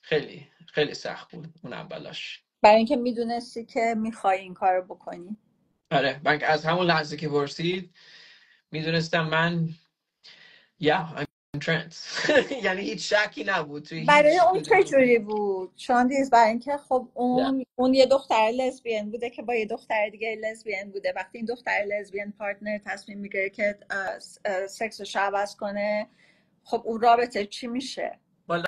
خیلی خیلی سخت بود اون اولاش. برای اینکه میدونستی که میخوای این کار رو بکنی. آره من از همون لحظه که پرسید میدونستم من I'm trans. یعنی هیچ شکی نبود توی برای هیچ اون چه کدوم. جوری بود شاندیز؟ برای اینکه خب Yeah. اون یه دختر لزبین بوده که با یه دختر دیگه لزبین بوده. وقتی این دختر لزبین پارتنر تصمیم میگیره که سکسش رو عوض کنه، خب اون رابطه چی میشه؟ والا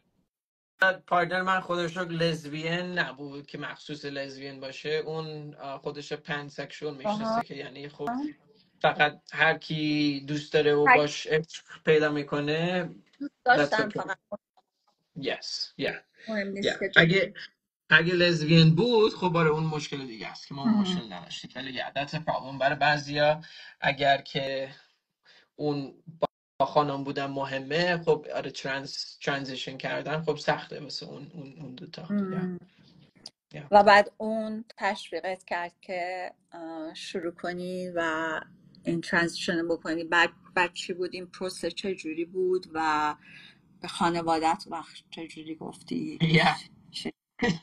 پارتنر من خودش رو لزبین نبود که مخصوص لزبین باشه، اون خودش پنسکشوال آها. میشناسه که یعنی خب فقط هر کی دوست داره و هر باش عشق پیدا میکنه. دوست That's داشتن okay. فقط، Yes. Yeah. مهم نیست Yeah. که اگه لزبین بود خب برای اون مشکل دیگه است که ما اون هم. مشکل نداشتیم، ولی yeah, that's a problem برای بعضیا. اگر که اون با خانم بودن مهمه، خب آره ترانزیشن کردن خب سخته واسه اون دوتا. Yeah. و بعد اون تشویقت کرد که شروع کنی و این ترانزیشن بکنی. بعد چی بود؟ این پروسه چه جوری بود و به خانوادت وقت چه جوری گفتی؟ Yeah. چی؟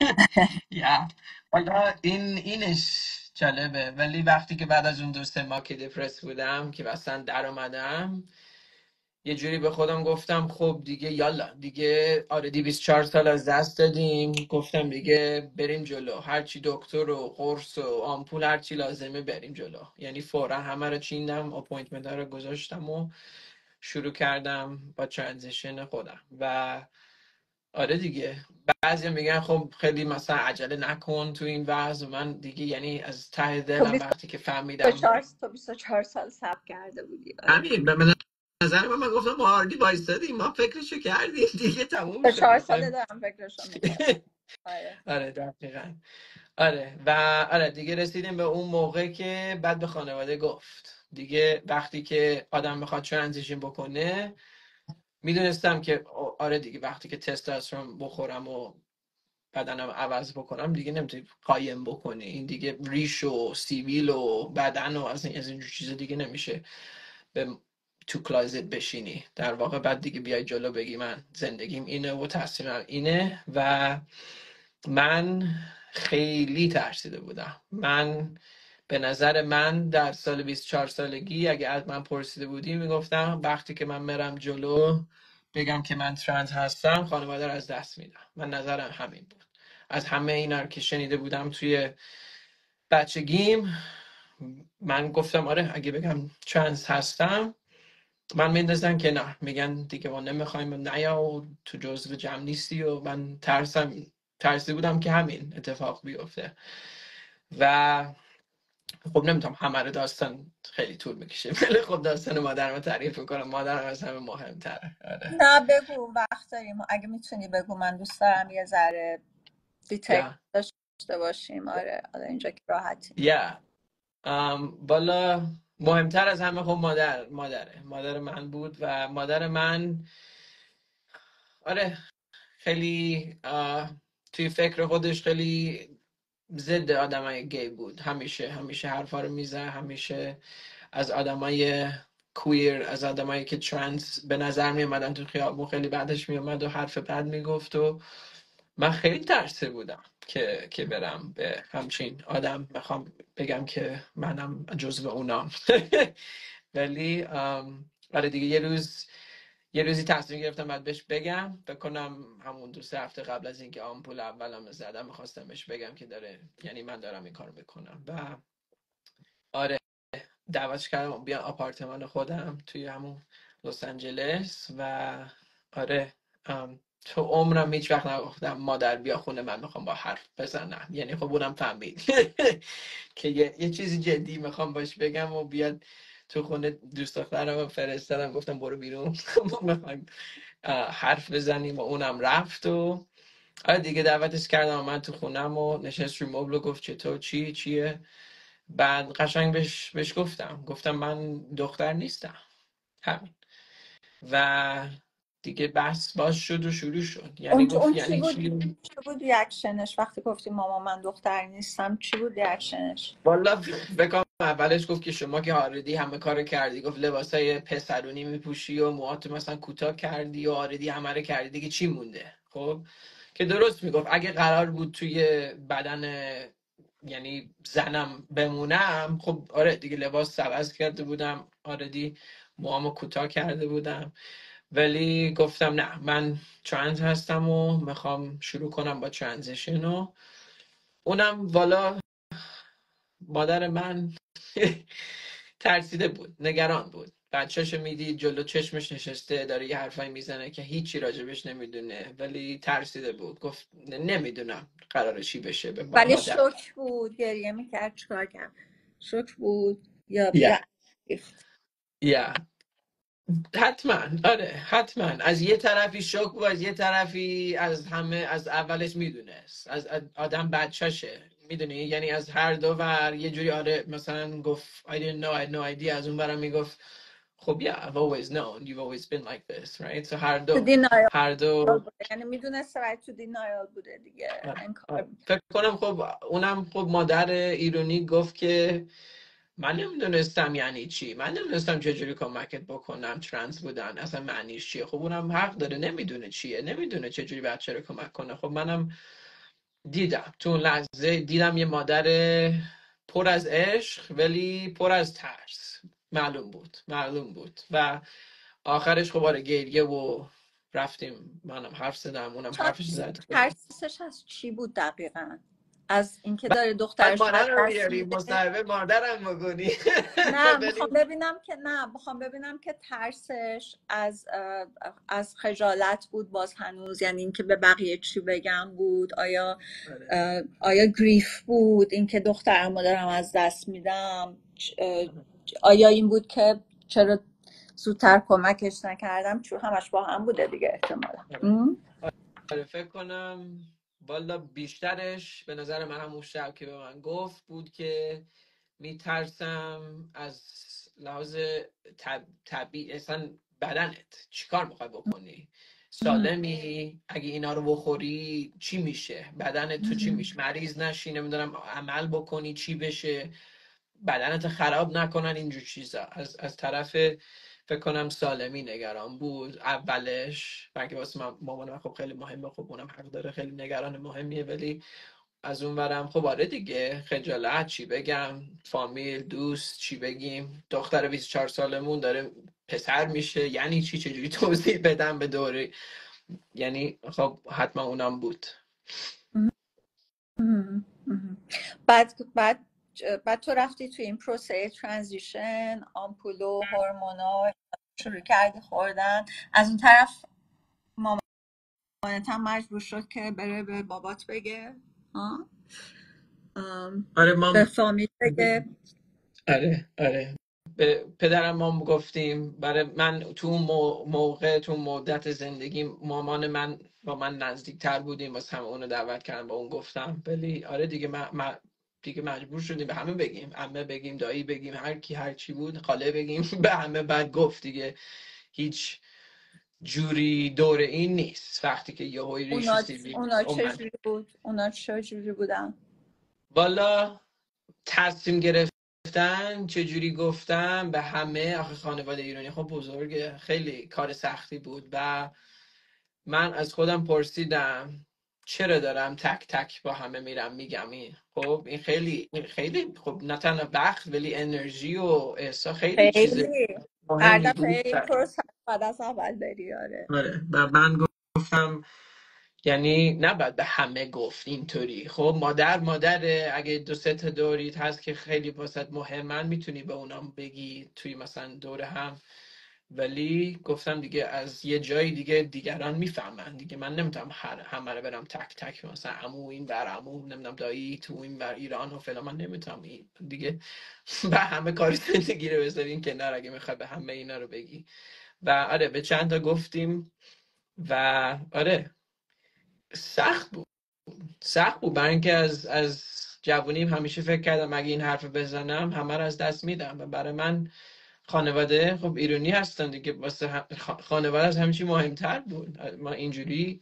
Yeah. حالا اینش جالبه، ولی وقتی که بعد از اون 2 ماه که دپرس بودم که اصلا در اومدم، یه جوری به خودم گفتم خب دیگه یالا دیگه آردی 24 سال از دست دادیم، گفتم دیگه بریم جلو، هرچی دکتر و قرص و آمپول هرچی لازمه بریم جلو. یعنی فورا همه رو چیندم، اپوینتمنت ها رو گذاشتم و شروع کردم با ترانزیشن خودم. و آره دیگه بعضی میگن خب خیلی مثلا عجله نکن تو این وضع. من دیگه یعنی از ته تو دلم وقتی که فهمیدم 24 سال صبر کرده بودی. آره. همین به نظر من گفتم ما هاردی وایستادیم، ما فکرشو کردیم دیگه تموم شد 4 ساله مثلا. دارم فکرشو میکنم. آره. آره دقیقا. آره و آره دیگه رسیدیم به اون موقع که بعد به خانواده گفت دیگه وقتی که آدم میخواد ترانزیشن بکنه، میدونستم که آره دیگه وقتی که تستوسترون بخورم و بدنم عوض بکنم دیگه نمیتونی قایم بکنی، این دیگه ریش و سیبیل و بدن و از این چیزا دیگه نمیشه به تو کلازت بشینی در واقع. بعد دیگه بیای جلو بگی من زندگیم اینه و تصمیمم اینه. و من خیلی ترسیده بودم. من به نظر من در سال 24 سالگی اگه از من پرسیده بودی میگفتم وقتی که من مرم جلو بگم که من ترانس هستم، خانواده رو از دست میدم. من نظرم همین بود. از همه اینا که شنیده بودم توی بچگیم، من گفتم آره اگه بگم ترانس هستم من میندازن که نه، میگن دیگه ما نمیخوایم نیا و تو جزو جمع نیستی. و من ترسی بودم که همین اتفاق بیفته. و خب نمیتونم همه رو داستان خیلی طول میکشه ولی خب داستان مادرم رو تعریف میکنم، مادرم از همه مهمتره. آره. نه بگو، وقت داریم. اگه میتونی بگو، من دوست دارم یه ذره دیتیل یا داشته باشیم. آره اینجا که راحتی. یا بالا مهمتر از همه خب مادر من بود. و مادر من آره خیلی توی فکر خودش خیلی ضد آدمای گی بود. همیشه حرفا رو میزه، همیشه از آدمای کویر، از آدمایی که ترانس به نظر می اومدن تو خیابون خیلی بعدش می اومد و حرف بد میگفت. و من خیلی ترسیده بودم که برم به همچین آدم بخوام بگم که منم جزو اونام. ولی آره دیگه یه روزی تصمیم گرفتم بعد بهش بگم. بکنم همون 2 3 هفته قبل از اینکه آمپول اولم زدم میخواستم بهش بگم که داره، یعنی من دارم این کارو میکنم. و آره دعوتش کردم بیا آپارتمان خودم توی همون لس آنجلس. و آره تو عمرم هیچ وقت نگفتم مادر بیا خونه من میخوام با حرف بزنم. یعنی خب اونم فهمید که یه چیزی جدی میخوام باش بگم و بیاد تو خونه. دوست دخترم فرستادم گفتم برو بیرون ما میخوایم حرف بزنیم. و اونم رفت. و آره دیگه دعوتش کردم من تو خونم و نشست روی مبل و گفت چطور چیه. بعد قشنگ بهش گفتم من دختر نیستم، همین. و دیگه بحث باز شد و شروع شد. یعنی گفت اون چی یعنی بود؟ چی؟ چی بود ریاکشنش وقتی گفتی ماما من دختر نیستم؟ چی بود ریاکشنش؟ والا بکنم اولش گفت که شما که آردی همه کار کردی، گفت لباسای پسرونی میپوشی و موهاتو مثلا کوتاه کردی و آردی همه رو کردی دیگه چی مونده. خب که درست میگفت اگه قرار بود توی بدن یعنی زنم بمونم، خب آره دیگه لباس عوض کرده بودم، آردی موامو کوتاه کرده بودم، ولی گفتم نه، من ترنس هستم و میخوام شروع کنم با ترانزیشن. و اونم والا مادر من ترسیده بود، نگران بود. بچه‌شو میدید جلو چشمش نشسته داره یه حرفایی میزنه که هیچی راجبش نمیدونه، ولی ترسیده بود، گفت نمیدونم قراره چی بشه به ولی مادر. شوک بود، گریه میکرد، چیکار کرد؟ شوک بود یا یا یا حتما، آره حتما از یه طرفی شوک بود، از یه طرفی از همه از اولش میدونست، از آدم بچهشه میدونی، یعنی از هر دو ور یه جوری. آره مثلا گفت I didn't know, I had no idea، از اون برم میگفت خب yeah I've always known you've always been like this right. so تو دینایال هر دو بوده، یعنی میدونسته ولی تو دینایال بوده دیگه، انکار میکرد. فکر کنم. خب اونم خب مادر ایرونی گفت که من نمیدونستم یعنی چی، من نمیدونستم چجوری کمکت بکنم، ترنس بودن اصلا معنیش چیه. خب اونم حق داره، نمیدونه چیه، نمیدونه چجوری بچه رو کمک کنه. خب منم دیدم تو اون لحظه، دیدم یه مادر پر از عشق ولی پر از ترس. معلوم بود. و آخرش خب آره گریه و رفتیم، منم حرف زدم اونم حرفش زد. ترسش از چی بود دقیقا؟ از اینکه داره بعد دخترش رو از مادر رو دست بیاری میده؟ مصاحبه مادرم بکنی. نه ولی میخوام ببینم که ترسش از خجالت بود باز هنوز، یعنی اینکه به بقیه چی بگم بود؟ آره. آیا گریف بود اینکه دخترمو دارم از دست میدم؟ آیا این بود که چرا زودتر کمکش نکردم؟ چون همش با هم بوده دیگه احتمالا. آره. آره فکر کنم والا بیشترش به نظر من همون شب که به من گفت بود که میترسم از لحاظ طبیعی اصلا بدنت چیکار میخوای بکنی، سالمی، اگه اینا رو بخوری چی میشه بدنت، تو چی میشه، مریض نشی، نمیدونم عمل بکنی چی بشه، بدنت خراب نکنن، اینجور چیزا. از طرف فکر کنم سالمی نگران بود اولش، بلکه واسه مامان من خب خیلی مهمه، خب اونم حق داره، خیلی نگران مهمیه. ولی از اون ورم خب آره دیگه خجالت، چی بگم، فامیل، دوست، چی بگیم، دختر 24 سالمون داره پسر میشه، یعنی چی، چجوری توضیح بدم به دوری، یعنی خب حتما اونم بود. مهم. مهم. بعد تو رفتی تو این پروسه ترانزیشن، آمپول و هورمونا شروع کردی خوردن. از اون طرف مامانت هم مجبور شد که بره به بابات بگه، ها؟ آره به مام. فامیل بگه. آره به پدرم مام گفتیم. برای من تو اون موقع، تو اون مدت زندگی مامان من با من نزدیک تر بودیم، واسه همه اونو دعوت کردم، با اون گفتم. ولی آره دیگه دیگه مجبور شدیم به همه بگیم، عمه بگیم، دایی بگیم، هر کی هر چی بود، خاله بگیم. به همه بعد گفت دیگه. هیچ جوری دور این نیست وقتی که یه هوی ریش سیبیل اونا اومد. چجوری بود؟ اونا چجوری بودن؟ والا تصمیم گرفتن چجوری گفتم به همه، آخه خانواده ایرانی خب بزرگه، خیلی کار سختی بود. و من از خودم پرسیدم چرا دارم تک تک با همه میرم میگم این، خب این خیلی خب نه تنها وقت ولی انرژی و احساس، خیلی چیز خیلی. هر مهمی دفعه بود. این پروسه بعد از اول بری. آره. آره و من گفتم یعنی نباید به همه گفت اینطوری. خب مادر اگه دو سه تا دوریت هست که خیلی واسط مهمن، میتونی به اونام بگی توی مثلا دور هم. ولی گفتم دیگه از یه جایی دیگه دیگران میفهمن دیگه، من نمیتونم همه رو برم تک تک، مثلا عمو این بر عمو، نمیدونم دایی تو این بر ایران و فلان، من نمیتونم این دیگه. به همه کاری زندگی رو بذارین کنار اگه میخوای به همه اینا رو بگی. و آره به چند تا گفتیم. و آره سخت بود برای اینکه از جوونیم همیشه فکر کردم اگه این حرف بزنم همه رو از دست میدم. و برای من خانواده خب ایرانی هستن دیگه، واسه خانواده از همه چی مهمتر بود. ما اینجوری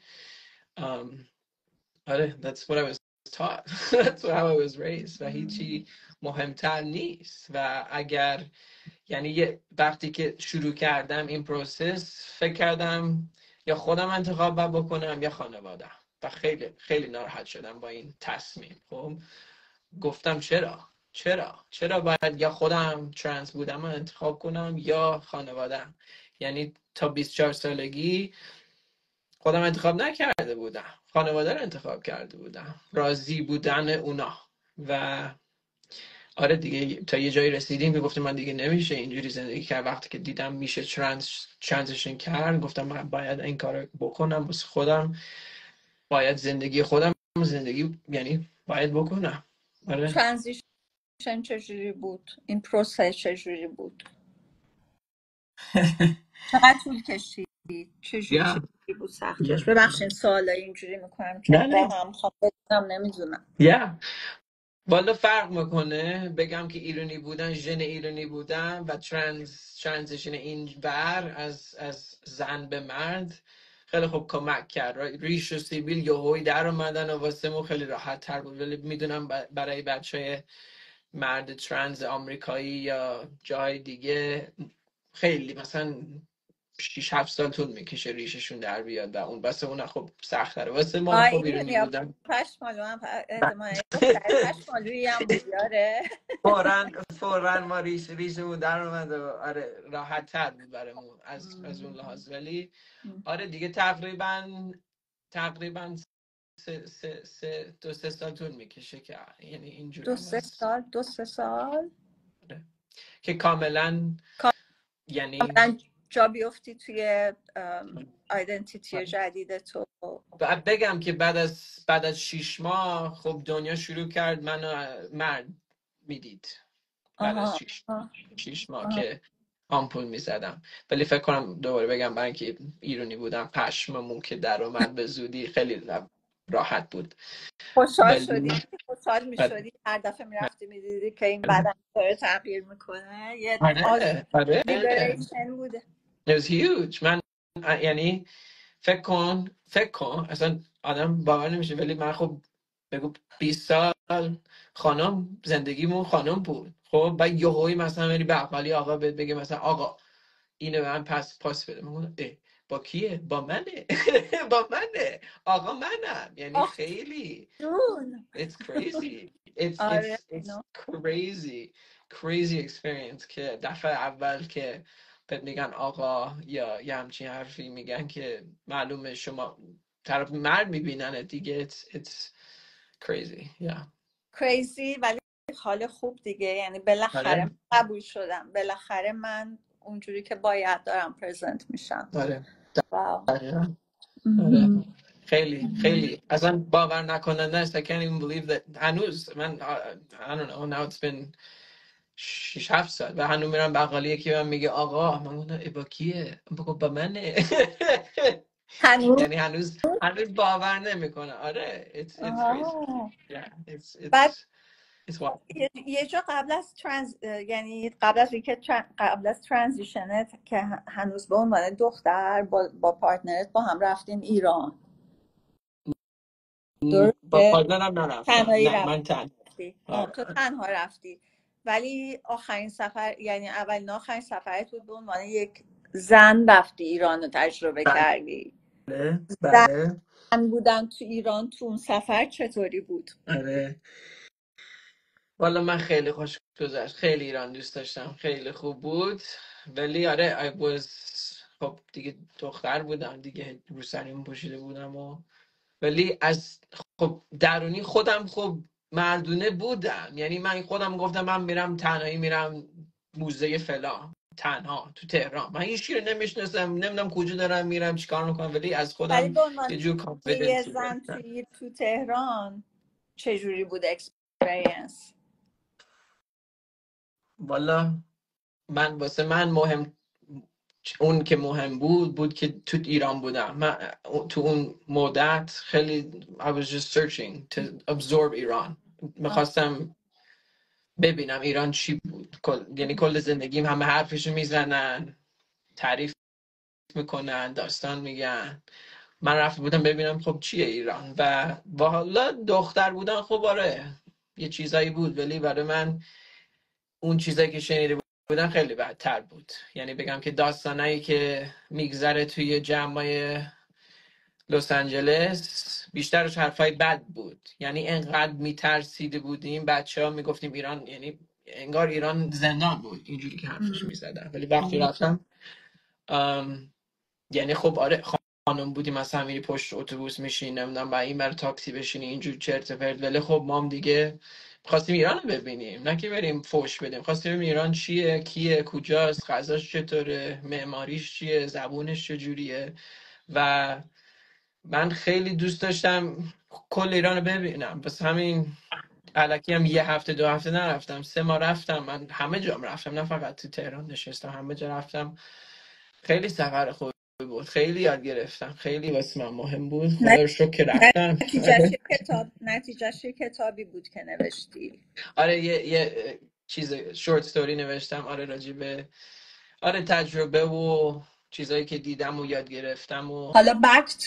آره that's what I was taught. That's how I was raised. و هیچی مهمتر نیست. و اگر یعنی وقتی که شروع کردم این پروسس، فکر کردم یا خودم انتخاب باید بکنم یا خانوادم. و خیلی خیلی ناراحت شدم با این تصمیم. خب گفتم چرا باید یا خودم ترنس بودم رو انتخاب کنم یا خانوادم. یعنی تا 24 سالگی خودم انتخاب نکرده بودم، خانواده رو انتخاب کرده بودم، راضی بودن اونا. و آره دیگه تا یه جایی رسیدیم که گفتم من دیگه نمیشه اینجوری زندگی کرد. وقتی که دیدم میشه ترانزیشن کرد گفتم من باید این کار بکنم واسه خودم، باید زندگی خودم زندگی یعنی باید بکنم. آره. ترانزیشن چجوری بود؟ این پروسه چجوری بود؟ چقدر طول کشید؟ یا چجوری بود سختیش؟ ببخشید سوال اینجوری میکنم چون نه نه واقعا میخوام بدونم، نمیدونم. یا والا فرق میکنه بگم که ایرانی بودن، ژن ایرانی بودن و ترانزیشن این بر از زن به مرد خیلی خوب کمک کرد. ریش و سیبیل یهویی در اومدن و واسه مو خیلی راحت تر بود. ولی میدونم برای بچه مرد ترنز آمریکایی یا جای دیگه خیلی مثلا 6 7 سال طول میکشه ریششون در بیاد و اون واسه اون خب سخت تره. واسه ما خب این ایرانی دنیا بودن پشمالو هم احتمالا دختر پشمالویی هم بود یاره. فورا ما ریشمون در اومد و آره راحت تر بود برامون از اون لحاظ. ولی آره دیگه تقریبا 2 3 سال طول میکشه که یعنی اینجوری بس. دو سه سال آره. که کاملا یعنی کاملا جا بیفتی توی آیدنتیتی جدید تو. بگم که بعد از 6 ماه خب دنیا شروع کرد منو مرد میدید. بعد از آها 6 ماه آها. که آمپول میزدم. ولی فکر کنم دوباره بگم برای اینکه ایرانی بودم پشممون که در اومد به زودی خیلی راحت بود. خوشحال ولی شدی؟ خوشحال میشدی هر دفعه میرفتی میدیدی که این بدن داره تغییر میکنه؟ یه آره لیبریشن بوده. it was huge. من یعنی فکر کن اصلا آدم باور نمیشه ولی من خب بگو 20 سال خانم زندگیمون خانم بود. خب و یهویی مثلا بری بقالی آقا بهت بگه مثلا آقا اینو به من پاس بده. من با کیه؟ با منه. با منه آقا منم. یعنی آخ خیلی جون. it's crazy. آره It's crazy experience که دفعه اول که بهت میگن آقا یا یه همچین حرفی میگن که معلومه شما طرف مرد میبینن دیگه. It's crazy. Yeah. کریزی ولی حال خوب دیگه، یعنی بالاخره من آره قبول شدم، بالاخره من اونجوری که باید دارم پرزنت میشم. آره واو. دقیقا. آره مهم. خیلی خیلی اصلا باور نکننده است. I can't even believe that هنوز من I don't know now it's been 6 7 سال و هنوز میرم بقالی یکی من میگه آقا من گفتم ای با کیه؟ بگو با منه. هنوز یعنی هنوز باور نمیکنه. آره it's crazy. آه. Yeah بعد it's wild. یه جا قبل از یعنی قبل از اینکه قبل از ترانزیشنت که هنوز به عنوان دختر با پارتنرت با هم رفتین ایران، با درسته؟ پارتنرم نرفتم. تنهایی نه من رفتی. تو تنها رفتی، ولی آخرین سفر، یعنی اولین آخرین سفرت بود به عنوان یک زن رفتی ایران رو تجربه کردی. بله بله زن بودن تو ایران تو اون سفر چطوری بود؟ آره والا من خیلی خوش گذشت. خیلی ایران دوست داشتم. خیلی خوب بود. ولی آره I was خب دیگه دختر بودم دیگه روسریمو پوشیده بودم ولی از خب درونی خودم خب مردونه بودم. یعنی من خودم گفتم من میرم تنهایی میرم موزه فلان تنها تو تهران. من هیچ کی رو نمیشناسم نمیدونم کجا دارم میرم چیکار میکنم ولی از ولی خودم به عنوان یه جور یه کانفیدنسی زن داشتم. تو تهران چجوری بود اکسپریانس؟ والا واسه من اون که مهم بود که تو ایران بودم. من تو اون مدت خیلی I was just searching to absorb ایران. میخواستم ببینم ایران چی بود. یعنی کل زندگیم همه حرفشو میزنن، تعریف میکنن، داستان میگن. من رفته بودم ببینم خب چیه ایران و حالا دختر بودن خب آره یه چیزایی بود ولی برای من اون چیزایی که شنیده بودم خیلی بدتر بود. یعنی بگم که داستانایی که میگذره توی جمعای لس آنجلس بیشترش حرفای بد بود، یعنی انقدر میترسیده بودیم بچه ها میگفتیم ایران، یعنی انگار ایران زندان بود اینجوری که حرفش میزدن. ولی وقتی رفتم یعنی خب آره خانم بودی مثلا میری پشت اتوبوس میشین نمیدونم با این بر تاکسی بشینی اینجور چرت و پرت، ولی خب ما هم دیگه خواستیم ایران رو ببینیم، نه که بریم فوش بدیم، خواستیم ببینیم ایران چیه، کیه، کجاست، غذاش چطوره، معماریش چیه، زبونش چجوریه. و من خیلی دوست داشتم کل ایران رو ببینم، بس همین الکی هم یه هفته دو هفته نرفتم، 3 ماه رفتم. من همه جام رفتم، نه فقط تو تهران نشستم، همه جا رفتم. خیلی سفر خوبی بود، خیلی یاد گرفتم، خیلی واسه من مهم بود، خدا رو شکر که رفتم. نتیجهش یه کتابی بود که نوشتی. آره یه چیز شورت ستوری نوشتم، آره راجع به آره تجربه و چیزایی که دیدم و یاد گرفتم و حالا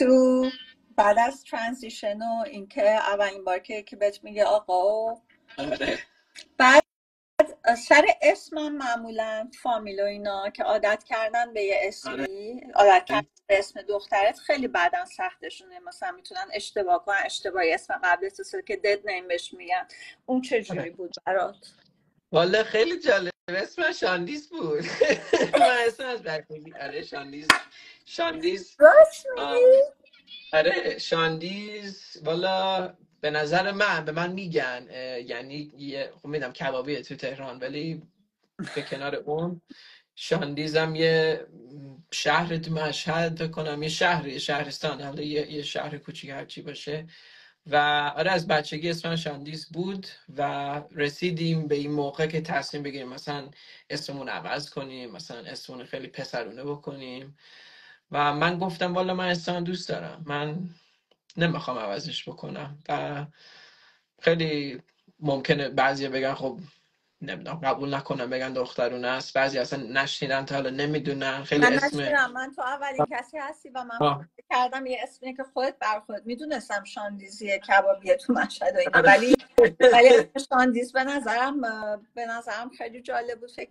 بعد از ترانزیشن و اینکه اولین بار که بهت میگه آقا، آره بعد سر اسمم معمولا فامیل و اینا که عادت کردن به یه آره اسمی، عادت کردن به اسم دخترت خیلی بعدا سختشونه، مثلا میتونن اشتباه کنن، اشتباهی اسم قبل تو که دد نیم بهش میگن. اون چه جوری آره بود برات؟ والا خیلی جالب، اسم شاندیز بود. من اسم از بچگی آره شاندیز راست آم، میگی؟ آره شاندیز والا به نظر من به من میگن یعنی خب میدونم کبابیه تو تهران، ولی به کنار اون شاندیزم یه شهر تو مشهد فکر کنم، یه شهرستان، حالا یه شهر کوچیک هرچی باشه. و آره از بچگی اسمم شاندیز بود و رسیدیم به این موقع که تصمیم بگیریم مثلا اسممون عوض کنیم، مثلا اسممون خیلی پسرونه بکنیم. و من گفتم والا من اسمم دوست دارم، من نمیخوام عوضش بکنم. و خیلی ممکنه بعضی بگن خب نمیدونم قبول نکنم، بگن دخترونه است، بعضی اصلا نشنیدن تا حالا نمیدونن خیلی من اسم نشنیدم، من تو اولین کسی هستی و من آه. فکر کردم یه اسمیه که خودت بر خودت میدونستم شاندیزیه کبابیه تو مشهد و اینا، آره. ولی اسم شاندیز به نظرم خیلی جالب بود.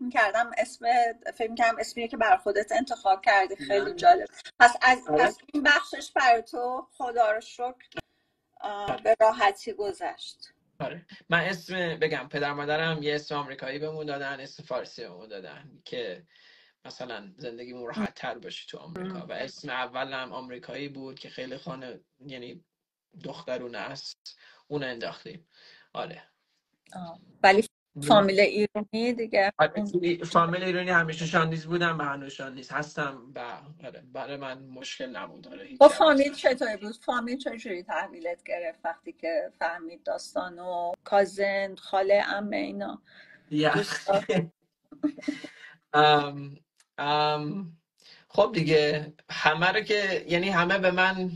فکر میکردم اسمیه که بر خودت انتخاب کردی. خیلی نه. جالب. آره. پس این بخشش برای تو خدا رو شکر آره. به راحتی گذشت. آره من اسم بگم پدر مادرم یه اسم آمریکایی بهمون دادن، اسم فارسی بهمون دادن که مثلا زندگیمون راحت تر باشه تو آمریکا. و اسم اولم آمریکایی بود که خیلی یعنی دخترونه است، اون انداختیم. آره ولی فامیل ایرانی دیگه آره، فامیل ایرانی همیشه شاندیز بودم و هنوز شاندیز هستم و آره برای من مشکل نبود، آره با هیچی عوض فامیل نشد. چطوری بود؟ فامیل چجوری تحویلت گرفت وقتی که فهمید داستان و کازن خاله عمه اینا یا دوستا؟ ام ام خب دیگه همه رو که یعنی همه به من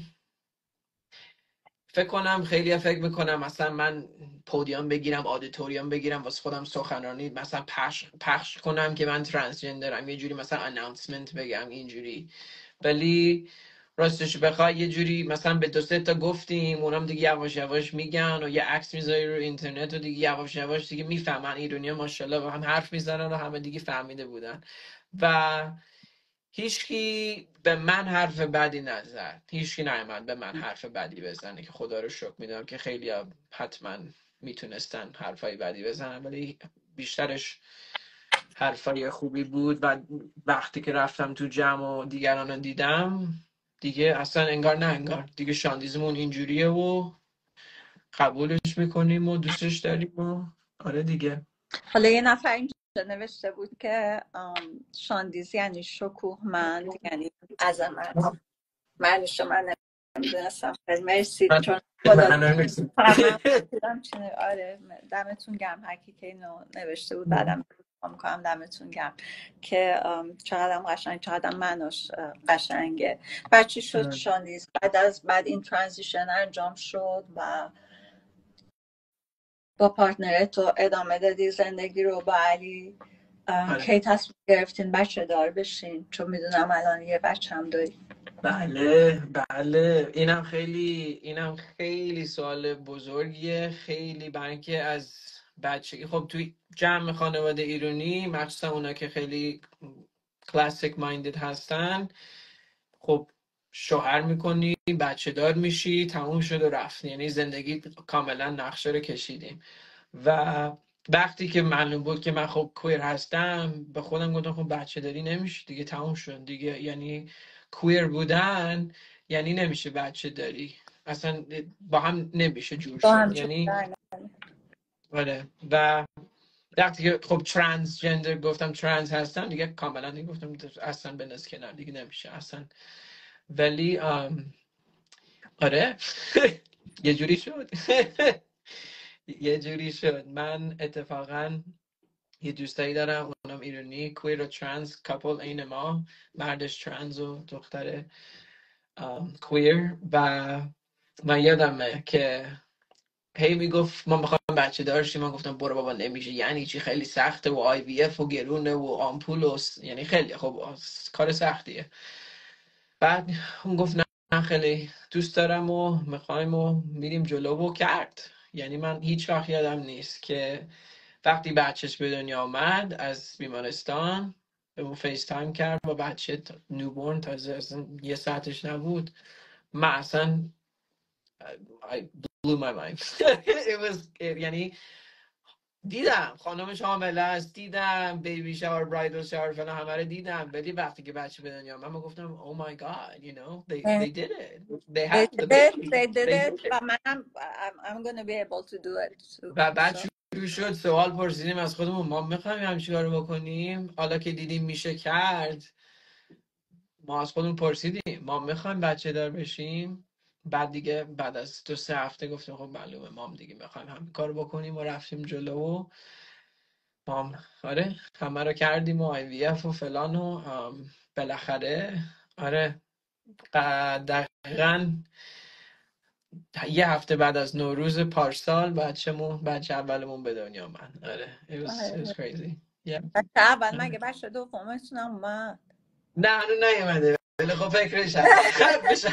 فکر کنم، خیلی فکر میکنم مثلا من پودیوم بگیرم، آدیتوریوم بگیرم واسه خودم سخنرانی مثلا پخش کنم که من ترانسجندرم، یه جوری مثلا اناونسمنت بگم اینجوری. ولی راستش بخوای یه جوری مثلا به 2 3 تا گفتیم، اونم دیگه یواش یواش میگن و یه عکس میذاری رو اینترنت و دیگه یواش یواش دیگه میفهمن ایرانی‌ها ماشاءالله با هم حرف میزنن و همه دیگه فهمیده بودن. و هیچکی به من حرف بدی نزد، هیچکی نیومد به من حرف بدی بزنه که خدا رو شکر میدونم که خیلی حتما میتونستن حرفای بدی بزنن، ولی بیشترش حرفای خوبی بود. و وقتی که رفتم تو جمع و دیگران رو دیدم دیگه اصلا انگار نه انگار دیگه شاندیزمون اینجوریه و قبولش میکنیم و دوستش داریم و آره دیگه. حالا یه نفر اینجا نوشته بود که شاندیز یعنی شکوهمند، یعنی عظمت. من نمیدونستم. خیلی مرسی، چون خدا من دیدم آره دمتون گرم هر کی که اینو نوشته بود. بعدم میکنم دمتون گرم که چقدرم قشنگ، چقدرم منوش قشنگه. بعد چی شد شاندیز؟ بعد این ترانزیشن انجام شد و با پارتنرت تو ادامه دادی زندگی رو با علی. آره. کی تصمیم گرفتین بچه دار بشین؟ چون میدونم الان یه بچه هم داری. بله بله، اینم خیلی سوال بزرگیه، خیلی برای اینکه از بچگی خب توی جمع خانواده ایرانی مخصوصا اونا که خیلی کلاسیک مایندد هستن، خب شوهر میکنی، بچه دار میشی، تموم شد و رفت. یعنی زندگی کاملا نقشه رو کشیدیم. و وقتی که معلوم بود که من خب کویر هستم، به خودم گفتم خب بچه داری نمیشه دیگه، تموم شد دیگه. یعنی کویر بودن یعنی نمیشه بچه داری، اصلا با هم نمیشه جور با شد. هم جور یعنی در آره. و وقتی که خب ترانسجندر گفتم، ترانس هستم دیگه، کاملا دیگه گفتم اصلا بنز کنار دیگه نمیشه اصلا. ولی آره یه جوری شد. یه جوری شد. من اتفاقا یه دوستایی دارم، اونم ایرانی، کویر و ترانس کاپل، این ما، مردش ترانس و دختر کویر. و من یادمه که هی میگفت ما میخوایم بچه دارشیم. من گفتم برو بابا نمیشه. یعنی چی؟ خیلی سخته و آی وی اف و گرونه و آمپول و یعنی خیلی خب کار سختیه. بعد اون گفت نه خیلی دوست دارم و میخوایم و میریم جلو و کرد. یعنی من هیچ وقت یادم نیست که وقتی بچهش به دنیا آمد از بیمارستان به اون فیس تایم کرد و بچه نیوبورن تازه اصلا یه ساعتش نبود. من اصلا I blew my mind. It was یعنی دیدم خانمش حامله است، دیدم بیبی شاور، برایدل شاور، فلان همه رو دیدم. ولی وقتی که بچه به دنیا آمد من گفتم oh my god, you know, And they did it, they they had the did it, baby, they did they it did it. و منم I'm gonna be able to do it too. و بعد So شروع شد سوال پرسیدیم از خودمون، ما میخوایم همچین کارو بکنیم؟ حالا که دیدیم میشه کرد، ما از خودمون پرسیدیم ما میخوایم بچه دار بشیم؟ بعد دیگه بعد از 2-3 هفته گفتیم خب معلومه ما دیگه میخوایم همین کارو بکنیم و رفتیم جلو و آره همه رو کردیم و آی وی اف و فلان و بالاخره آره دقیقا یه هفته بعد از نوروز پارسال بچه اولمون به دنیا آمد. آره it was crazy. Yeah. بچه اول آره. مگه بچه دومتونم اومد؟ نه هنوز نیومده ولی خب فکرش هست.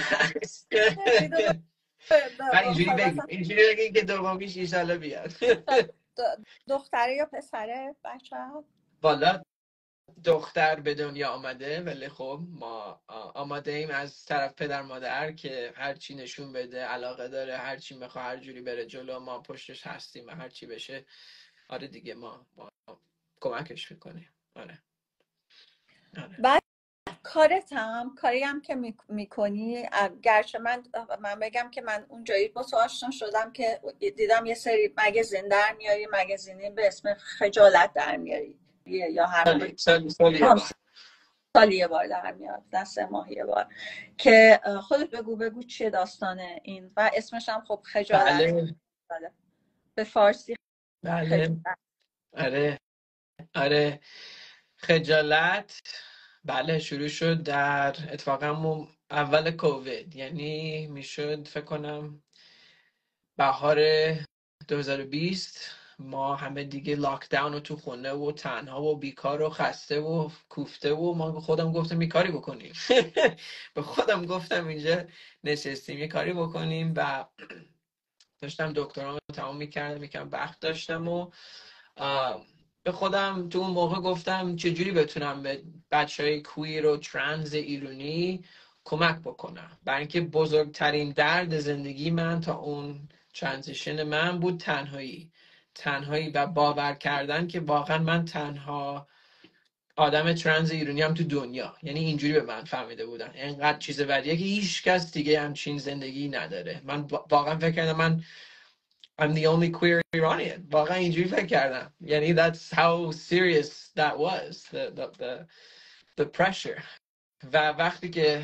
و اینجوری بگیم، خواستم اینجوری بگیم که دومیش ایشالله بیاد. دختره یا پسره بچه؟ والا دختر به دنیا آمده، ولی خب ما آماده ایم از طرف پدر مادر که هر چی نشون بده علاقه داره، هر چی میخواد هر جوری بره جلو، ما پشتش هستیم و هر چی بشه آره دیگه ما کمکش میکنیم. آره آره بعد کارت هم کاری هم که میکنی، گرچه من بگم که من اونجایی با تو آشنا شدم که دیدم یه سری مگزین در میاری، مگزینی به اسم خجالت در میاری یا هر موقع سالی یه بار. سالی یه بار در میاد، نه 3 ماه یه بار، که خودت بگو چیه داستان این، و اسمش هم خب خجالت. بله به فارسی بله خجالت. آره آره خجالت. بله شروع شد در اتفاقا اول کووید، یعنی میشد فکر کنم بهار 2020. ما همه دیگه لاکداون و تو خونه و تنها و بیکار و خسته و کوفته و ما به خودم گفتم یه کاری بکنیم. به خودم گفتم اینجا نشستیم یه کاری بکنیم. و داشتم دکترامو تمام میکردم، یکم وقت داشتم و به خودم تو اون موقع گفتم چجوری بتونم به بچهای کویر و ترنز ایرانی کمک بکنم. برای اینکه بزرگترین درد زندگی من تا اون ترانزیشن من بود تنهایی و باور کردن که واقعا من تنها آدم ترنز ایرانی هم تو دنیا. یعنی اینجوری به من فهمیده بودن اینقدر چیز بدیه که هیچ کس دیگه همچین زندگی نداره. من واقعا فکر کردم من I'm the only queer Iranian. واقعا اینجوری فکر کردم. یعنی that's how serious that was, the pressure. و وقتی که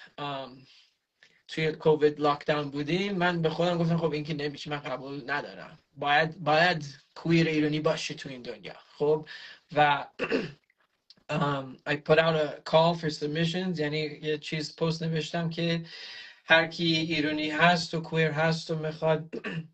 توی کووید لاکداون بودیم من به خودم گفتم خب این که نمیشه، من قبول ندارم، باید کویر ایرانی باشه تو این دنیا. خب و I put out a call for submissions، یعنی یه چیز پست نوشتم که هر کی ایرانی هست و کویر هست و میخواد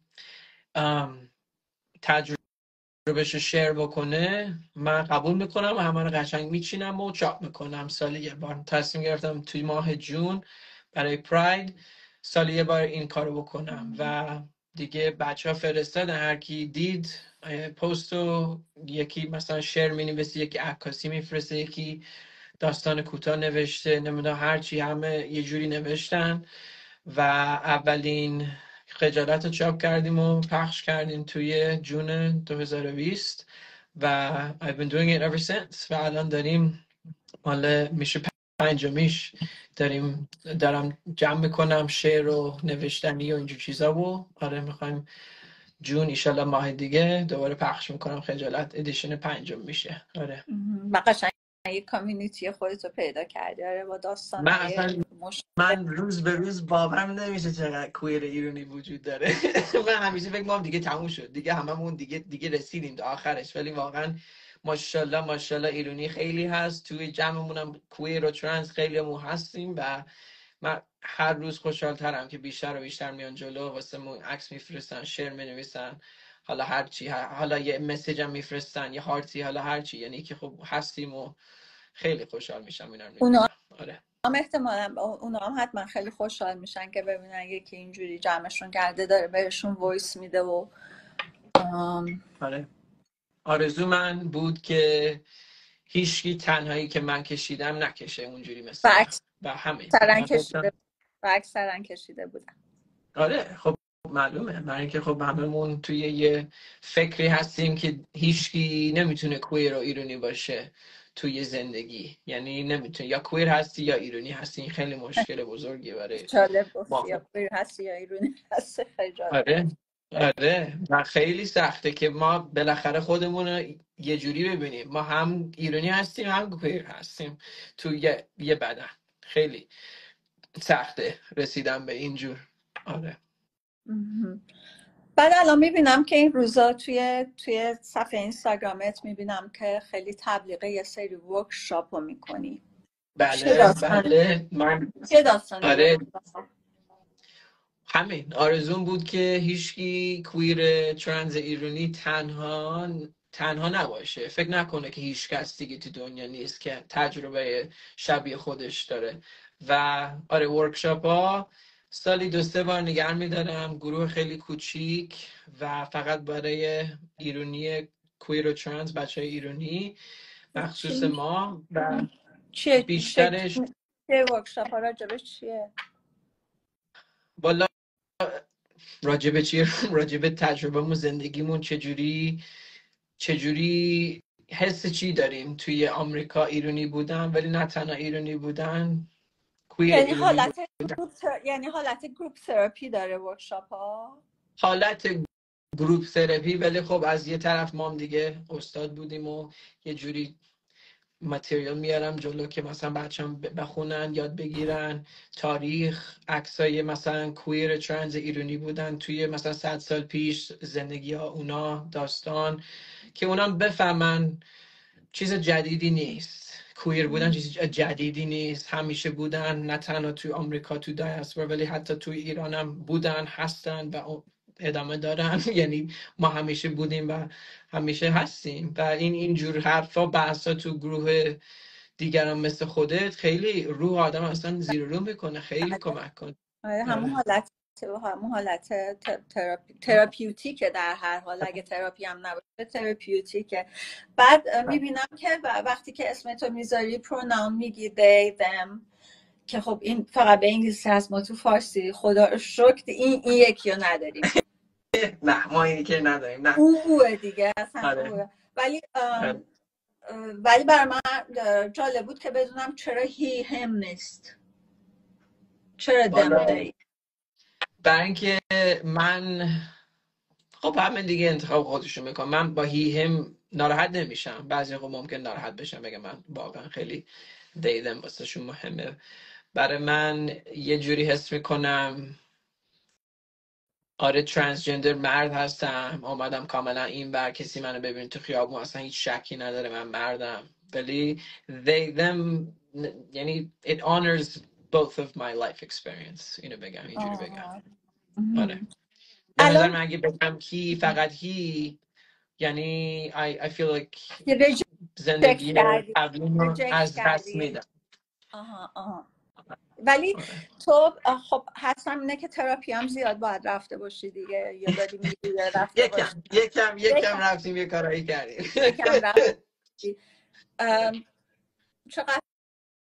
تجربهش رو شیر بکنه من قبول میکنم و همه رو قشنگ میچینم و چاپ میکنم. سالی یه بار تصمیم گرفتم توی ماه جون برای پراید سالی یه بار این کارو بکنم. و دیگه بچه ها فرستادن، هر کی دید پستو یکی مثلا شیر مینویسه، یکی عکاسی میفرسته، یکی داستان کوتاه نوشته، نمیدونم هرچی، همه یه جوری نوشتن و اولین خجالت رو چاپ کردیم و پخش کردیم توی جون 2020 و I've been doing it ever since و الان داریم مال میشه پنجمیش دارم جمع میکنم شعر و نوشتنی و اینجور چیزا و آره میخوایم جون ایشالله ماه دیگه دوباره پخش میکنم. خجالت ادیشن پنجم میشه. آره و قشنگ یه کامیونیتی خودتو پیدا کردی. آره با من داستانهای اصلا مشکل. من روز به روز باورم نمیشه چقدر کویر ایرانی وجود داره. من همیشه فکر می‌کنم دیگه تموم شد، دیگه هممون دیگه رسیدیم تا آخرش، ولی واقعا ماشاءالله ایرانی خیلی هست توی جمعمون، هم کویر و ترنس خیلیمون هستیم و من هر روز خوشحال‌ترم که بیشتر و بیشتر میان جلو، واسه مون عکس میفرستن، شعر مینویسن، حالا هر چی، حالا یه مسیج هم میفرستن، یه هارتی، حالا هر چی، یعنی که خب هستیم و خیلی خوشحال میشم اینا رو اونا میبینم. آره هم احتمالا اونا هم حتما خیلی خوشحال میشن که ببینن یکی اینجوری جمعشون کرده داره بهشون وایس میده و آره آرزو من بود که هیچکی تنهایی که من کشیدم نکشه اونجوری مثل من و همین و اکثرا کشیده بودن. آره خب معلومه، برای اینکه خب هممون توی یه فکری هستیم که هیچکی نمیتونه کویر و ایرانی باشه توی زندگی، یعنی نمیتونه، یا کویر هستی یا ایرانی هستی، این خیلی مشکل بزرگی برای جالب ما. گفتی، یا کویر هستی یا ایرانی هستی. خیلی جالب. آره آره و خیلی سخته که ما بالاخره خودمون رو یه جوری ببینیم، ما هم ایرانی هستیم هم کویر هستیم تو یه بدن. خیلی سخته رسیدن به اینجور. آره بعد الان میبینم که این روزا توی صفحه اینستاگرامت میبینم که خیلی تبلیغ یه سری ورکشاپ رو میکنی. بله من چه داستان این آره ورکشاپ؟ همین آرزون بود که هیچکی کویر ترنز ایرانی تنها نباشه، فکر نکنه که هیچ کس دیگه تو دنیا نیست که تجربه شبیه خودش داره. و آره ورکشاپ ها سالی 2-3 بار نگه میدارم، گروه خیلی کوچیک و فقط برای ایرانی کویر و ترنز، بچه های ایرانی مخصوص ما و چیه بیشترش ورکشاپ ها راجبش چیه؟ بالا راجبه چیه؟ راجبه تجربهمون، زندگیمون چجوری حس چی داریم توی آمریکا ایرانی بودن، ولی نه تنها ایرانی بودن، کویر یعنی ایرانی حالت بودن. گروپ تراپی داره ورکشاپ ها؟ حالت گروپ تراپی، ولی خب از یه طرف ما هم دیگه استاد بودیم و یه جوری متریال میارم جلو که مثلا بچه‌ام بخونن، یاد بگیرن تاریخ، عکسای مثلا کویر ترنز ایرانی بودن توی مثلا 100 سال پیش، زندگی ها اونا، داستان، که اونم بفهمن چیز جدیدی نیست، کویر بودن چیز جدیدی نیست، همیشه بودن، نه تنها توی آمریکا تو دیاسپورا ولی حتی توی ایران هم بودن، هستن و ادامه دارن. یعنی ما همیشه بودیم و همیشه هستیم و اینجور حرفا، بحثا تو گروه دیگران مثل خودت خیلی روح آدم اصلا زیر رو میکنه، خیلی کمک کنه. همون حالت تراپیوتیکه در هر حال، اگه تراپی هم نباشه تراپیوتیکه. بعد میبینم که وقتی که اسمتو میذاری پروناون میگی they them، که خب این فقط به انگلیسی هست، ما تو فارسی خدا رو شکر این یکی رو نداریم. نه ما اینی که نداریم، نه اوه دیگه اصلا اوه. ولی برای من جالب بود که بدونم چرا هی هم نیست، چرا دم داری؟ برای اینکه من خب همه دیگه انتخاب خودشون میکنم، من با هی هم ناراحت نمیشم، بعضی خب ممکن ناراحت بشم، بگم من واقعا خیلی دیدم واسه شون مهمه. برای من یه جوری حس میکنم آره ترانسجندر مرد هستم، آمدم کاملا این بر، کسی منو ببینه تو خیابون اصلا هیچ شکی نداره من مردم، ولی they them یعنی it honors both of my life experience، اینو بگم اینجوری بگم. آره به نظر الان من اگه بگم کی، فقط هی، یعنی I feel like ریجکت زندگی کردی قبلیمو از دست میدم. آها. ولی آره. تو خب حسم اینه که تراپی هم زیاد باید رفته باشی دیگه، یا داری میگی رفته باشی؟ یکم رفتیم یه کارایی کردیم. یکم رفتی. چقدر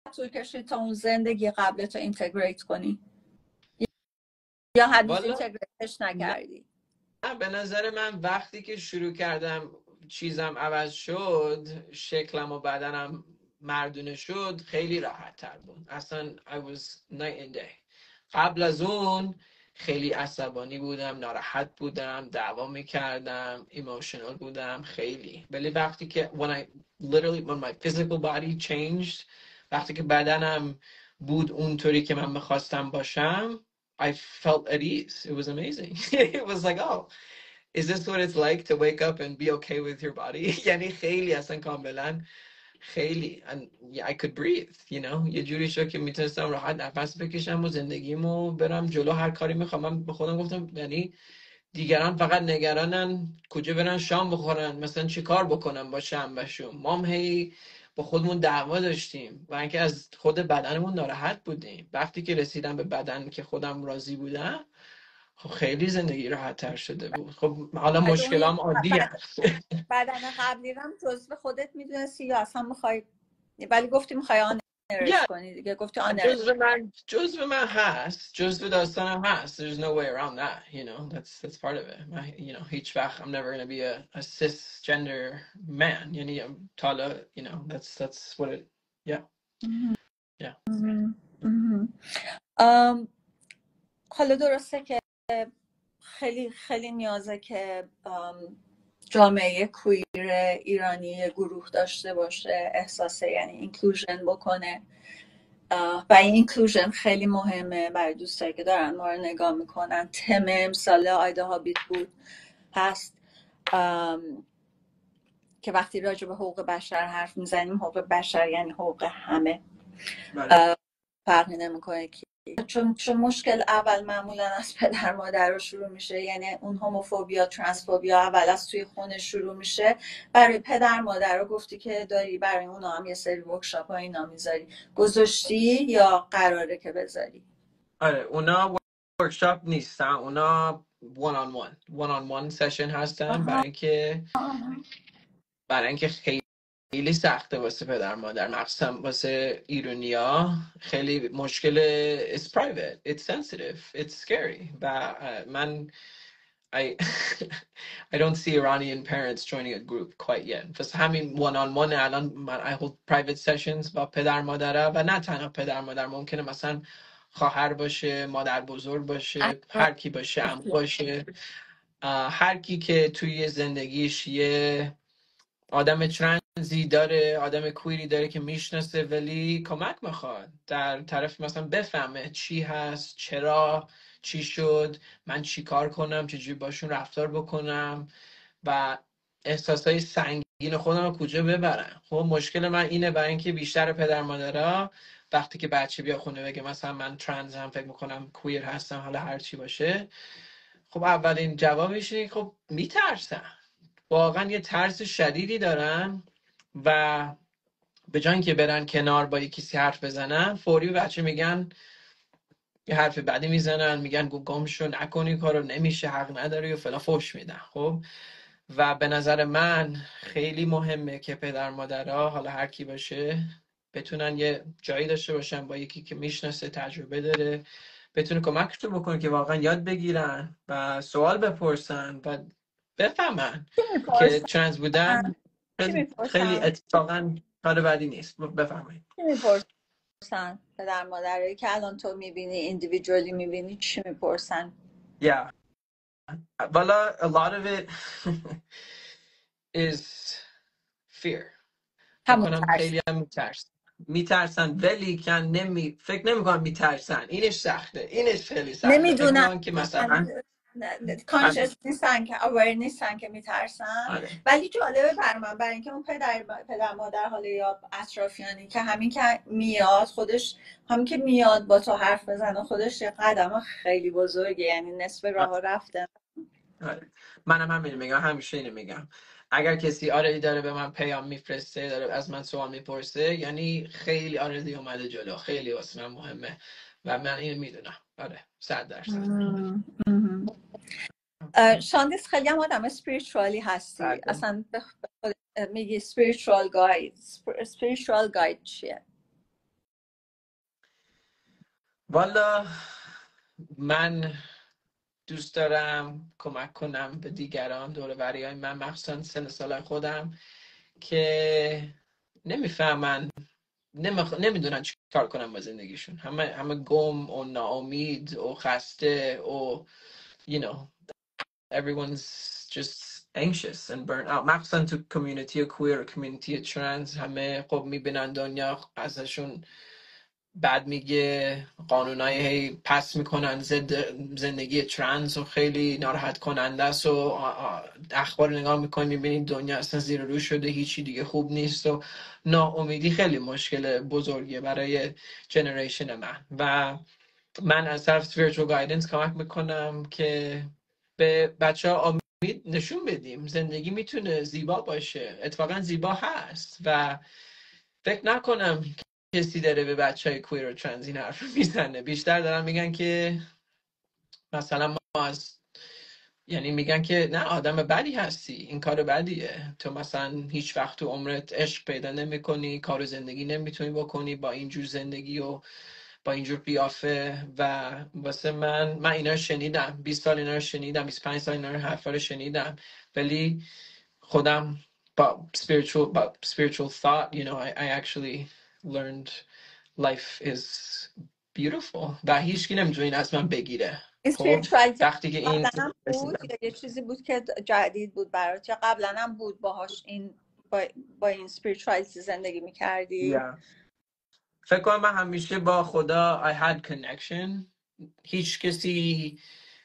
طول کشید تا اون زندگی قبل تو اینتگریت کنی یا هنوز والا اینتگریتش نکردی؟ نه، به نظر من وقتی که شروع کردم چیزم عوض شد، شکلم و بدنم مردونه شد، خیلی راحت تر بود. اصلا I was night and day. قبل از اون خیلی عصبانی بودم، ناراحت بودم، دعوا میکردم، ایموشنال بودم خیلی. ولی وقتی که when my physical body changed، وقتی که بدنم بود اونطوری که من میخواستم باشم، I felt at ease. It was amazing. It was like, oh, is this what it's like to wake up and be okay with your body? یعنی خیلی اصلا کاملا خیلی and yeah, I could breathe, you know. یه جوری شد که میتونستم راحت نفس بکشم و زندگیمو برم جلو، هر کاری میخوام. من به خودم گفتم یعنی دیگران فقط نگرانن کجا برن شام بخورن، مثلا چی کار بکنم با شنبهشون. ما هی با خودمون دعوا داشتیم و اینکه از خود بدنمون ناراحت بودیم. وقتی که رسیدم به بدن که خودم راضی بودم، خب خیلی زندگی راحت تر شده بود. خب حالا بعد اون مشکلام عادی هست. بدن قبلی رو هم جزو خودت میدونستی یا اصلا میخوای، ولی گفتی میخوای آنرش yeah. کنی دیگه، گفتی آنر. جزء من هست، جزء داستانم هست. There's no way around that, you know. That's part of it. You know, هیچ وقت I'm never going to be a cisgender man. یعنی حالا you know, that's what it yeah. Yeah. حالا درسته که خیلی خیلی نیازه که جامعه کویر ایرانی گروه داشته باشه، احساس یعنی اینکلوژن بکنه و این اینکلوژن خیلی مهمه برای دوستایی که دارن ما رو نگاه میکنن. تم امسال آیدا هابیت بود هست که وقتی راجع به حقوق بشر حرف میزنیم، حقوق بشر یعنی حقوق همه، فرقی نمیکنه که چون مشکل اول معمولا از پدر مادر رو شروع میشه. یعنی اون هوموفوبیا ترنسفوبیا اول از توی خونه شروع میشه. برای پدر مادر رو گفتی که داری برای اونا هم یه سری ورکشاپ ها اینا میذاری، گذاشتی یا قراره که بذاری؟ آره، اونا ورکشاپ نیستن، اونا one on one session هستن. برای اینکه خیلی سخته واسه پدر مادر، مخصوصا واسه ایرانیا. خیلی مشکل it's private, it's sensitive, it's scary. و من I I don't see Iranian parents joining a group quite yet. پس همین one on one الان من I hold private sessions با پدر مادره، و نه تنها پدر مادر، ممکنه مثلا خواهر باشه، مادر بزرگ باشه، هر کی باشه، عمو باشه، هر کی که توی زندگیش یه آدم ترنزی داره، آدم کویری داره که میشناسه ولی کمک میخواد در طرف مثلا بفهمه چی هست، چرا، چی شد، من چی کار کنم، چجوری باشون رفتار بکنم و احساسای سنگین خودم رو کجا ببرم. خب مشکل من اینه، برای اینکه بیشتر پدر مادرها وقتی که بچه بیا خونه بگه مثلا من ترنز هم، فکر میکنم کویر هستم، حالا هر چی باشه، خب اولین جوابش اینه خب میترسم. واقعا یه ترس شدیدی دارن و به جای اینکه برن کنار با یکی حرف بزنن، فوری به بچه میگن، یه حرف بعدی میزنن، میگن گم شو، نکنی کارو، نمیشه، حق نداری و فلا، فوش میدن. خب و به نظر من خیلی مهمه که پدر مادرها، حالا هر کی باشه، بتونن یه جایی داشته باشن با یکی که میشناسه، تجربه داره، بتونه کمکشون بکنه که واقعا یاد بگیرن و سوال بپرسن و بفهمن که ترنس بودن خیلی اتفاقا کار بدی نیست. بفهمید چی میپرسن پدر مادرایی که الان تو میبینی، ایندیویدوالی میبینی، چی میپرسن؟ yeah. Well, a lot of it is fear. همون بکنم ترس. خیلی هم میترسن ولی کن فکر نمی کنم میترسن. اینش سخته، اینش خیلی سخته. فکر نمیدونم، میکنم که مثلا کانشس نیستن که اویر نیستن که میترسن. آره. ولی جالبه برای اینکه اون پدر مادر حالا یا اطرافیانی که همین که میاد خودش، همین که میاد با تو حرف بزنه خودش یه قدم خیلی بزرگه، یعنی نصف راه رفته. آره. منم همین میگم، همیشه اینو میگم. اگر کسی آردی داره به من پیام میفرسته، داره از من سوال میپرسه، یعنی خیلی آردی اومده جلو، خیلی واسه من مهمه و من اینو میدونم. آره 100%. شاندیس خیلی هم آدم اسپریچوالی هستی. بله. اصلا میگی spiritual guide چیه؟ والا من دوست دارم کمک کنم به دیگران، دور و بریای من، مخصوصا سن سال خودم که نمیفهمن، نمیدونن چی کار کنن با زندگیشون. همه گم و ناامید و خسته و you know everyone's just anxious and burnt out. مخصوصا تو کمیونیتی کویر و کمیونیتی ترنس همه خب میبینن دنیا ازشون بعد میگه، قانونای هی پس میکنن ضد زندگی ترنس و خیلی ناراحت کننده است و اخبار نگاه میکنی میبینید دنیا اصلا زیر رو شده، هیچی دیگه خوب نیست و ناامیدی خیلی مشکل بزرگیه برای جنریشن من. و من از طرف spiritual guidance کمک میکنم که به بچه ها امید نشون بدیم زندگی میتونه زیبا باشه، اتفاقا زیبا هست. و فکر نکنم کسی داره به بچه های کویر و ترنس این حرف میزنه. بیشتر دارن میگن که مثلا ما از، یعنی میگن که نه آدم بدی هستی، این کار بدیه، تو مثلا هیچ وقت تو عمرت عشق پیدا نمی کنی، کار زندگی نمیتونی بکنی با اینجور زندگی و با اینجور قیافه. و واسه من اینا رو شنیدم، 20 سال اینا رو شنیدم، 25 سال اینا رو حرفا رو شنیدم، ولی خودم با spiritual thought, you know, I actually learned life is beautiful و هیچ کی نمیتونه این از من بگیره. خب اسپریچوالیتی وقتی که این قبلا هم بود یا یه چیزی بود که جدید بود برات، یا قبلا هم بود باهاش این با این اسپریچوالیتی زندگی میکردی؟ yeah. فکر کنم من همیشه با خدا I had connection. هیچ کسی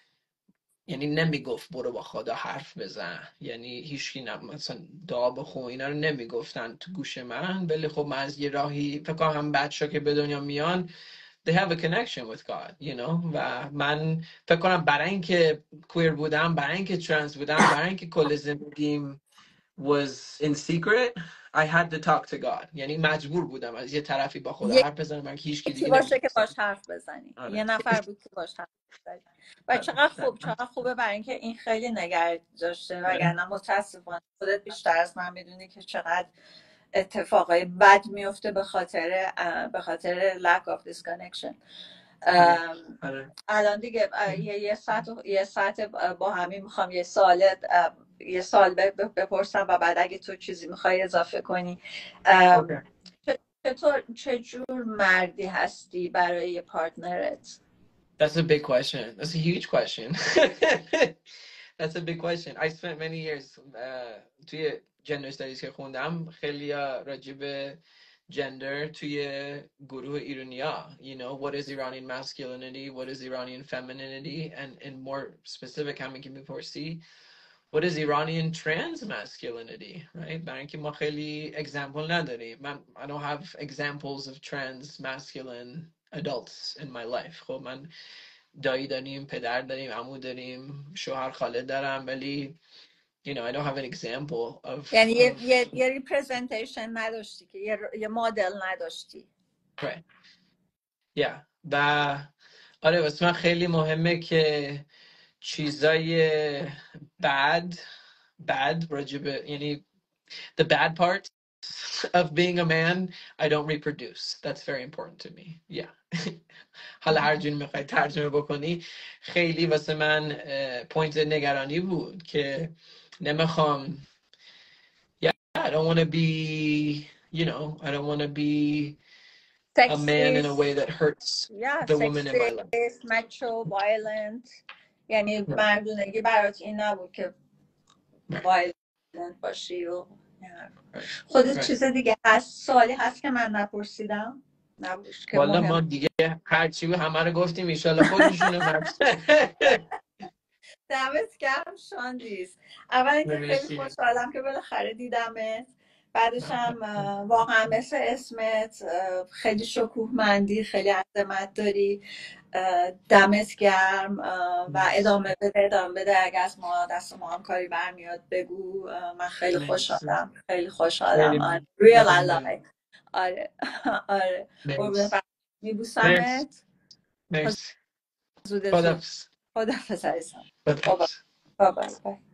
یعنی نمیگفت برو با خدا حرف بزن، یعنی هیچکی مثلا دعا بخون اینا رو نمیگفتن تو گوش من، ولی خب من از یه راهی فکر کنم هم بچه که به دنیا میان they have a connection with God, you know. و من فکر کنم برای اینکه کویر بودم، برای اینکه ترنس بودم، برای اینکه کل زندگیم was in secret, I had to talk to God. یعنی مجبور بودم از یه طرفی با خدا حرف بزنم، من هیچکی یکی دیگه باشه که نمیدونستم. باش حرف بزنی، یه آره نفر بود که باش حرف بزنی. و آره چقدر خوبه، برای اینکه این خیلی نگرش داشته، وگرنه متاسفانه خودت بیشتر از من میدونی که چقدر اتفاقای بد میفته به خاطر lack of disconnection. آره الان دیگه یه ساعت با همین میخوام یه سال بپرسم و بعد اگه تو چیزی میخوای اضافه کنی. اوکی. چه جور مردی هستی برای پارتنرت؟ That's a big question. That's a huge question. That's a big question. I spent many years توی gender studies که خوندم خیلی راجع به gender توی گروه ایرانیا. You know, what is Iranian masculinity? What is Iranian femininity? And more specific همین که میپرسی what is Iranian trans masculinity, right? برای اینکه ما خیلی example نداریم. I don't have examples of trans masculine adults in my life. خب من دایی داریم، پدر داریم، عمو داریم، شوهر خاله دارم، ولی you know I don't have an example یعنی of یه ریپرزنتیشن نداشتی، که یه مدل نداشتی. right. Yeah. و آره واسه من خیلی مهمه که چیزای bad راجبه، یعنی the bad parts of being a man I don't reproduce. That's very important to me. Yeah. حالا هر جوری میخوای ترجمه بکنی، خیلی واسه من پوینت نگرانی بود که نمیخوام I don't want to be, you know, I don't want to be a man in a way that hurts the woman in my life. سکسیست، مچو، وایلنت. یعنی Right. مردونگی برات این نبود که Right. وایلنت باشی و Right. خودت. Right. چیز دیگه هست، سوالی هست که من نپرسیدم نبود که والا مهم؟ ما دیگه هرچی بود همه رو گفتیم، ایشالله خودشونو دمت گرم شاندیز. اولا که خیلی مرسی. خوشحالم که بالاخره دیدمت، بعدش هم واقعا مثل اسمت خیلی شکوهمندی، خیلی عظمت داری. دمت گرم و ادامه بده اگه از ما دست ما هم کاری برمیاد بگو. من خیلی مرسی. خوشحالم. خیلی real ممنون. alive. آره آره. قربون مرسی. مرسی. میبوسمت. تا مرسی. زود خدافز. خداحافظ عزیزم. بابا خدافز. بابا بای.